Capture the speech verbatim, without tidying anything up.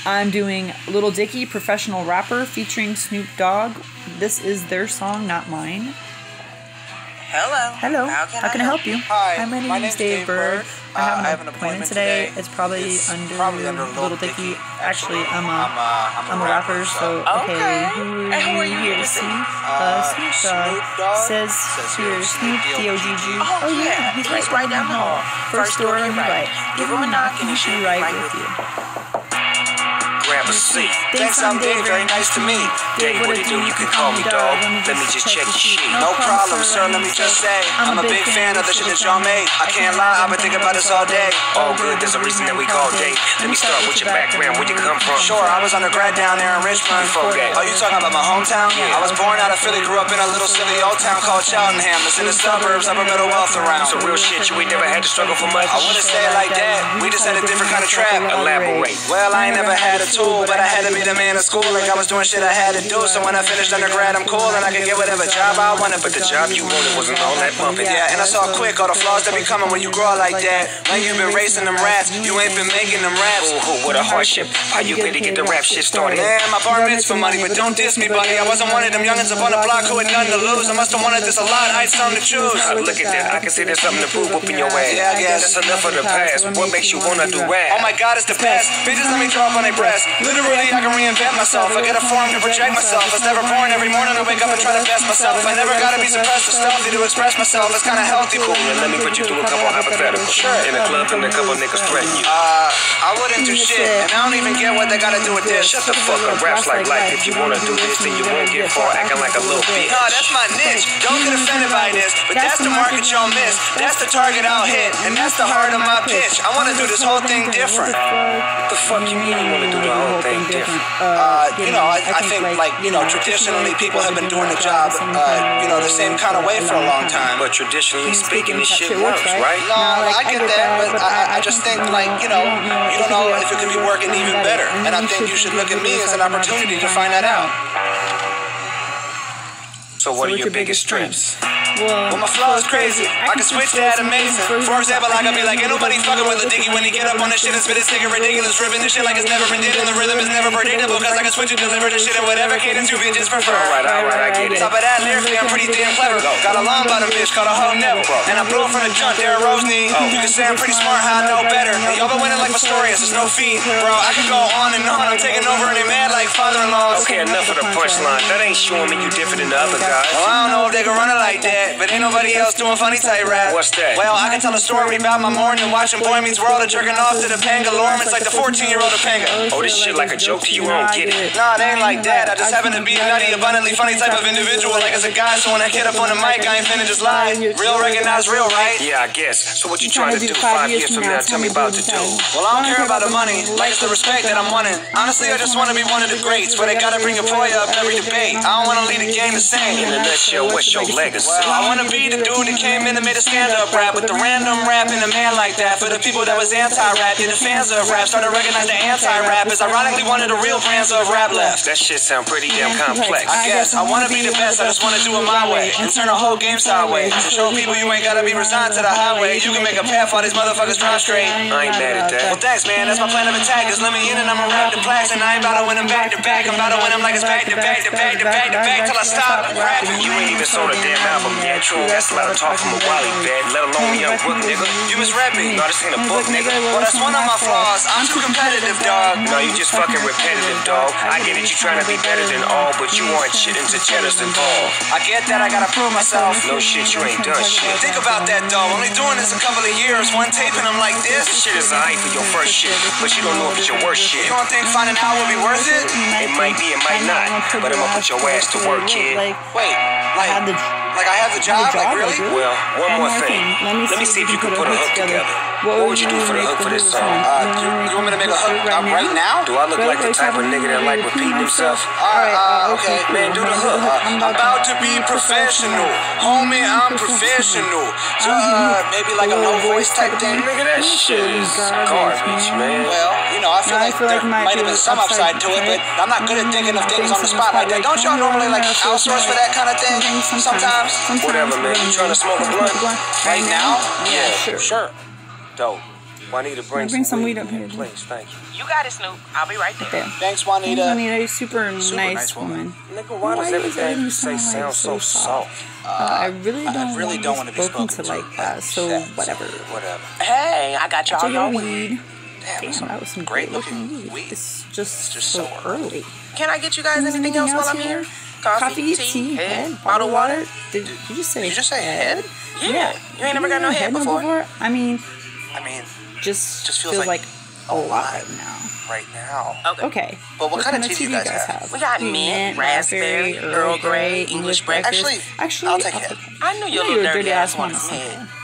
I'm doing Little Dicky, Professional Rapper, featuring Snoop Dogg. This is their song, not mine. Hello. Hello. How can, How can I, help I help you? Hi. Hi, my name my is Dave Bird. Uh, I, have I have an appointment today. today. It's probably it's under, probably under Little Dicky. Actually, I'm a, I'm a, I'm a, I'm a rapper, so okay. okay. Who, And who are you here to see? Uh, Snoop Dogg, Snoop Dogg says, says here, Snoop D O G G. Oh, Oh, yeah. yeah, he's, He's right, right down the hall. First door on your right. Give him a knock and he should be right with you. Grab a seat. Thanks, I'm Dave. Very nice to meet. Dave, what it do? You can call me dog. Let me just check your sheet. No problem, sir. Let me just say, I'm a big fan of the shit that y'all make. I can't lie, I've been thinking about this all day. All good, there's a reason that we call Dave. Let me start with your background, where you come from. Sure, I was undergrad down there in Richmond. Before that. Oh, you talking about my hometown? Yeah. I was born out of Philly, grew up in a little silly old town called Cheltenham. It's in the suburbs, upper middle wealth around. So real shit, you ain't never had to struggle for much? I wouldn't say it like that. We just had a different kind of trap. Elaborate. Well, I ain't never had a tool, but I had to be the man of school. Like I was doing shit I had to do. So when I finished undergrad, I'm cool and I could get whatever job I wanted. But the job you wanted wasn't all that bumping. Yeah, and I saw quick all the flaws that be coming when you grow like that. Like you've been racing them rats, you ain't been making them raps. Ooh, ooh, what a hardship. How you been to get the rap shit started? Man, my bar mitzvah money, but don't diss me, buddy. I wasn't one of them youngins up on the block who had nothing to lose. I must have wanted this a lot. I had something to choose. Now, look at that. I can see there's something to prove up in your ass. Yeah, I guess. That's enough of the past. What makes you wanna do rap? Oh my God, it's the best. Bitches let me draw up on their breasts. Literally, I can reinvent myself. I get a form to project myself. I was never born every morning to wake up and try to best myself. I never gotta be suppressed or stealthy to express myself. It's kinda healthy. Cool, and let me put you through a couple hypotheticals. Sure. In a club and a couple niggas threaten you. Uh, I wouldn't do shit, and I don't even get what they gotta do with this. Shut the fuck up, raps like life. If you wanna do this, then you won't get far acting like a little bitch. No, that's my niche. Don't get offended by this, but that's the market y'all miss. That's the target I'll hit, and that's the heart of my pitch. I wanna do this whole thing different. What the fuck you mean you wanna do the whole thing different? Uh, you know, I, I think like, you know, traditionally people have been doing the job, uh, you know, the same kind of way for a long time. But traditionally speaking, this shit works, right? No, I get that, but I, I just think like, you know, you don't know if it could be working even better. And I think you should look at me as an opportunity to find that out. So what are your biggest strengths? Well, my flow is crazy. I can switch that amazing. For example, I can be like, ain't nobody fucking with a diggy when he get up on this shit and spit his sick and ridiculous, ripping this shit like it's never been did, and the rhythm is never predictable, cause I can switch and deliver this shit in whatever cadence you bitches prefer. Alright, alright, I get it. Top of that, lyrically, I'm pretty damn clever. Got a long bottom bitch called a hoe never. And I blow from the junk, Darren Rose knee. You can say I'm pretty smart, how I know better. And y'all been winning like Pistorius, there's no feed. Bro, I can go on and on. I'm taking over and they mad like father-in-laws. Okay, enough of the punchline. That ain't showing me you different than the other guys. Well, I don't know if they can run it like that, but ain't nobody else doing funny type rap. What's that? Well, I can tell a story about my morning watching Boy Meets World and jerking off to the Panga Lorm. It's like the fourteen-year-old of Panga. Oh, this shit like a joke to you, I don't get it. Nah, it ain't like that. I just happen to be a nutty, abundantly funny type of individual. Like as a guy, so when I get up on the mic, I ain't finna just lie. Real recognize real, right? Yeah, I guess. So what you trying to do five years from now? Tell me about to do. Well, I don't care about the money, like it's the respect that I'm wanting. Honestly, I just want to be one of the greats, but they gotta bring a boy up every debate. I don't want to lead the game the same. In a nutshell, what's your legacy? Well, I want to be the dude that came in and made a stand-up rap with the random rap and a man like that. For the people that was anti-rap, yeah, the fans of rap started recognize the anti-rap is ironically one of the real brands of rap left. That shit sound pretty damn complex. I guess I want to be the best, I just want to do it my way and turn the whole game sideways. To show people you ain't gotta be resigned to the highway. You can make a path while these motherfuckers drive straight. I ain't mad at that. Well, thanks, man. That's my plan of attack. Just let me in and I'ma rap the plaques, and I ain't about to win them back to back. I'm about to win them like it's back to back to back to back to back till I stop rapping. You ain't even sold a damn album yet. True, that's a lot of talk from a Wally bed, let alone young book, nigga. You misread me. No, this ain't a book, nigga. Well, that's one of my flaws. I'm too competitive, dog. No, you just fucking repetitive, dog. I get it, you trying to be better than all, but you aren't shit into cheddars involved. I get that, I gotta prove myself. No shit, you ain't done shit. Think about that, though. Only doing this a couple of years. One tape and I'm like this. This shit is alright for your first shit, but you don't know if it's your worst shit. You don't think finding out would be worth it? It might be, it might not, but I'm gonna put your ass to work, kid. Wait, like, like I have the job? Like, really? Well, one more thing. Let me see if you can put a hook together. What would you do for the hook for this song? Uh, you, you want me to make a hook uh, right now? Do I look like the type of nigga that like repeating himself? Alright, uh, okay. Man, do the hook. Uh, I'm about to be professional. Homie, I'm professional. So, uh, maybe like a low voice type thing? Nigga, that shit is garbage, man. Well, you know, I feel like there might have been some upside to it, but I'm not good at thinking of things on the spot like that. Don't y'all normally like outsource for that kind of thing sometimes? Whatever, man. You trying to smoke a blunt? Right now? Yeah, sure. Sure. Dope. Juanita, bring, bring some some weed weed up in here. Please, thank you. You got it, Snoop. I'll be right there. There. Thanks, Juanita. Juanita, you're super, Super nice, nice woman. woman. Nigga, why does Why does everything everything you say sound sound like so so soft? Uh, I really don't, I really want, don't to want be to be spoken spoken to like that, so Yeah, whatever. Whatever. Hey, I got y'all Take your your weed. weed. Damn, Damn, some that was some great great looking looking weed. weed. It's just, It's just so, so early. Can I get you guys Is anything, else while I'm here? here? Coffee, tea, head, bottled water. Did, did you just say Did you just say head? Yeah. You ain't never got no You head had before? I mean, I mean, just, Just feels feels, like like, a lot now. right now. Okay. Okay. But what kind of tea do you guys have? We got mint, raspberry, Earl Grey, English breakfast. Actually, Actually, I'll take it. I knew I your know little your dirty ass wanted wanted some some head. head.